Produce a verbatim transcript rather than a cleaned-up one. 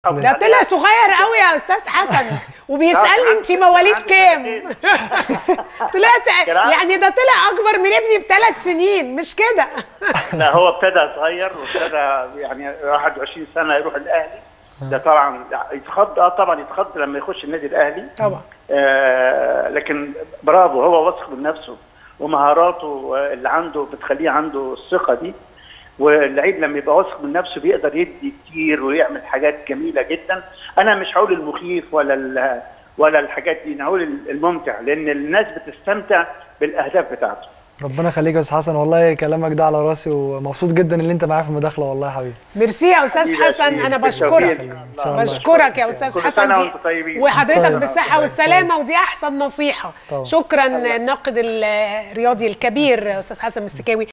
ده طلع صغير قوي يا استاذ حسن وبيسالني انت مواليد كام؟ طلعت يعني ده طلع اكبر من ابني بثلاث سنين مش كده؟ لا هو ابتدى صغير وابتدى يعني واحد وعشرين سنه يروح الاهلي. ده طبعا يتخض اه طبعا يتخض لما يخش النادي الاهلي طبعا. آه لكن برافو، هو واثق من نفسه ومهاراته اللي عنده بتخليه عنده الثقه دي. واللعيب لما يبقى واثق من نفسه بيقدر يدي كتير ويعمل حاجات جميله جدا. انا مش هقول المخيف ولا ولا الحاجات دي، انا هقول الممتع، لان الناس بتستمتع بالاهداف بتاعته. ربنا يخليك يا استاذ حسن، والله كلامك ده على راسي ومبسوط جدا ان انت معايا في المداخله والله يا حبيبي. ميرسي يا استاذ حسن، انا بشكرك بشكرك يا استاذ حسن دي وحضرتك بالصحه والسلامه، ودي احسن نصيحه. شكرا الناقد الرياضي الكبير استاذ حسن مستكاوي.